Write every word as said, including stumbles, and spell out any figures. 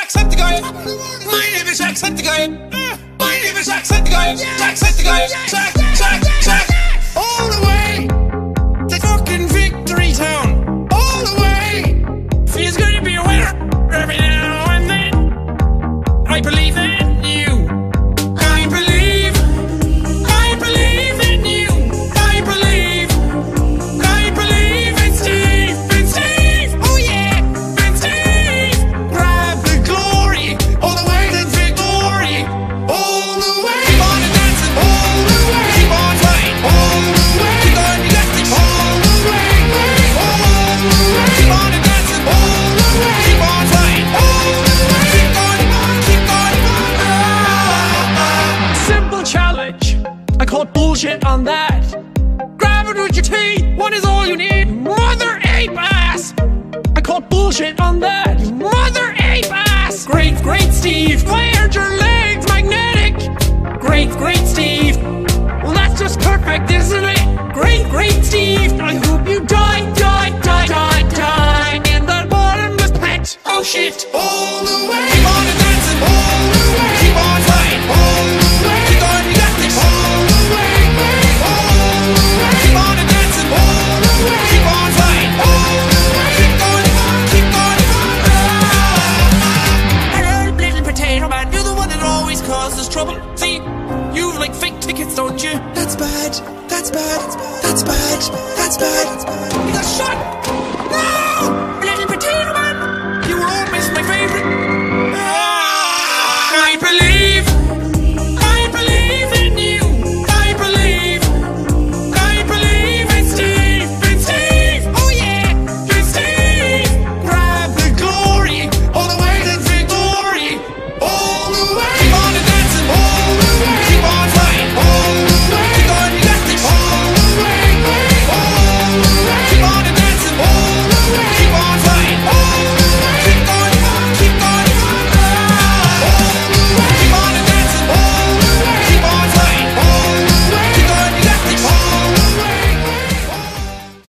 Jacksepticeye. My name is Jacksepticeye. My name is Jacksepticeye. Jacksepticeye. Jack, Jack, Jack. All the way to fucking Victory Town. All the way. Feels good to be a winner every now and then. I believe in you. I believe. I believe in you. I believe. I believe in Steve. In Steve. Oh yeah. In Steve. Grab the glory. All the way to victory. All the way. Keep on dancing. All the way. Keep on fighting. All the way. Keep on dancing. All the way. All the way. Keep on dancing. All the way. Keep on fighting. All the way. Keep on. Keep on. Simple challenge. I call bullshit on that. Grab it with your teeth. What is all you need? Mother ape ass. I call bullshit on that. You mother ape ass. Great, great Steve. Why aren't your legs magnetic? Great, great Steve. Well, that's just perfect, isn't it? Great, great Steve. I hope you die, die, die, die, die.